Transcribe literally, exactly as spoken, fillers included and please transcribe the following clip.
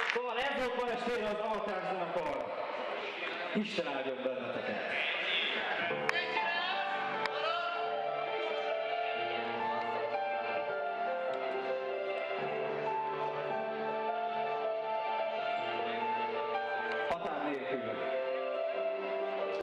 Szóval ez volt ma estére az Alkás zenekar. Isten áldjon benneteket!